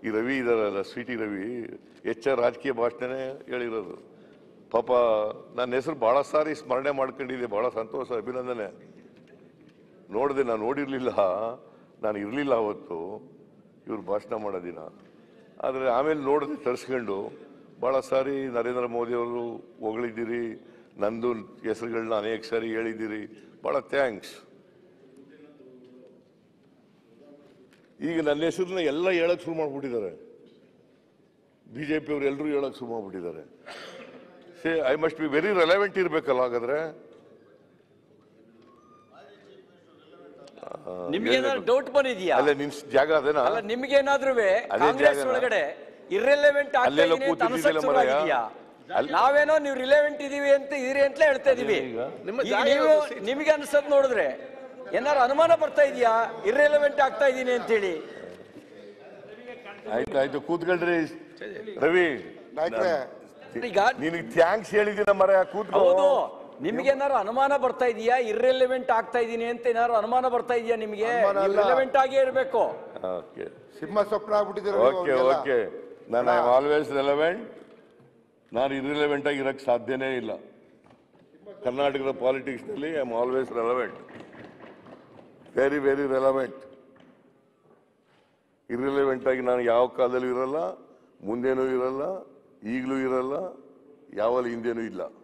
ಈ ರವಿ ಇದಾರಲ್ಲ ಸ್ವೀಟಿ ರವಿ ರಾಜಕೀಯ ಭಾಷಣನೇ ಹೇಳಿರೋದು. ಪಾಪ ನನ್ನ ಹೆಸರು ಬಹಳ ಸಾರಿ ಸ್ಮರಣೆ ಮಾಡ್ಕೊಂಡಿದ್ದೆ, ಬಹಳ ಸಂತೋಷ, ಅಭಿನಂದನೆ. ನೋಡಿದೆ, ನಾನು ನೋಡಿರ್ಲಿಲ್ಲ, ನಾನು ಇರಲಿಲ್ಲ ಅವತ್ತು ಇವ್ರು ಭಾಷಣ ಮಾಡೋ ದಿನ. ಆದರೆ ಆಮೇಲೆ ನೋಡಿದೆ ತರಿಸ್ಕೊಂಡು, ಭಾಳ ಸಾರಿ ನರೇಂದ್ರ ಮೋದಿ ಅವರು ಹೊಗಳಿದ್ದೀರಿ, ನಂದು ಹೆಸರುಗಳನ್ನ ಅನೇಕ ಸಾರಿ ಹೇಳಿದ್ದೀರಿ, ಭಾಳ ಥ್ಯಾಂಕ್ಸ್. ಈಗ ನನ್ನ ಹೆಸರನ್ನ ಎಲ್ಲ ಹೇಳಕ್ ಶುರು ಮಾಡ್ಬಿಟ್ಟಿದ್ದಾರೆ, ಬಿಜೆಪಿ ಅವರು ಎಲ್ಲರೂ ಹೇಳಕ್ ಶುರು ಮಾಡ್ಬಿಟ್ಟಿದ್ದಾರೆ. Say I must be very relevant ಇರ್ಬೇಕಲ್ಲ ಹಾಗಾದ್ರೆ. ನಿಮ್ಗೇನಾದ್ರು ಡೌಟ್ ಬಂದಿದ್ಯಾ? ಅಲ್ಲೇ ನಿನ್ ಜಾಗ ಅದೇನಾ? ಅಲ್ಲ, ನಿಮ್ಗೇನಾದ್ರೂ ಕಾಂಗ್ರೆಸ್ ಒಳಗಡೆ ಇರ್ರೆಲೆವೆಂಟ್ ನಾವೇನೋ ನೀವು ರಿಲೆವೆಂಟ್ ಇದೀವಿ ಅಂತ ಇದೀರಿ ಅಂತ ಹೇಳ್ತಾ ಇದೀವಿ. ನಿಮಗೆ ಅನ್ಸದ್ ನೋಡಿದ್ರೆ ಏನಾರು ಅನುಮಾನ ಬರ್ತಾ ಇದೆಯಾ ಇರ್ರೆಲೆವೆಂಟ್ ಆಗ್ತಾ ಇದೀನಿ ಅಂತ ಹೇಳಿ? ಆಯ್ತು ಕೂತ್ಕೊಳ್ರಿ ರವಿ, ಈಗ ನಿನಗೆ ಥ್ಯಾಂಕ್ಸ್ ಹೇಳಿದಿನ ಮರ ಕೂತ್ಕೋ. ಹೌದು, ನಿಮ್ಗೇನಾರು ಅನುಮಾನ ಬರ್ತಾ ಇದೆಯಾ ಇರ್ರೆಲೆವೆಂಟ್ ಆಗ್ತಾ ಇದೀನಿ ಅಂತ ಏನಾರು ಅನುಮಾನ ಬರ್ತಾ ಇದೆಯಾ ನಿಮ್ಗೆ? ರಿಲೆವೆಂಟ್ ಆಗೇ ಇರಬೇಕು. ಸಿಂಹ ಸ್ವಪ್ನ ಆಗ್ಬಿಟ್ಟಿದ್ದೀರ. ಓಕೆ ಓಕೆ, ನಾನು ಐ ಆಮ್ ಆಲ್ವೇಸ್ ರೆಲೆವೆಂಟ್. ನಾನು ಇರ್ರಿಲೆವೆಂಟ್ ಆಗಿ ಇರಕ್ಕೆ ಸಾಧ್ಯನೇ ಇಲ್ಲ. ಕರ್ನಾಟಕದ ಪಾಲಿಟಿಕ್ಸ್ ನಲ್ಲಿ I am always relevant, very very relevant. Irrelevant ಆಗಿ ನಾನು ಯಾವ ಕಾಲದಲ್ಲೂ ಇರಲ್ಲ, ಮುಂದೇನೂ ಇರಲ್ಲ, ಈಗಲೂ ಇರಲ್ಲ, ಯಾವಲ್ಲಿ ಹಿಂದೇನೂ ಇಲ್ಲ.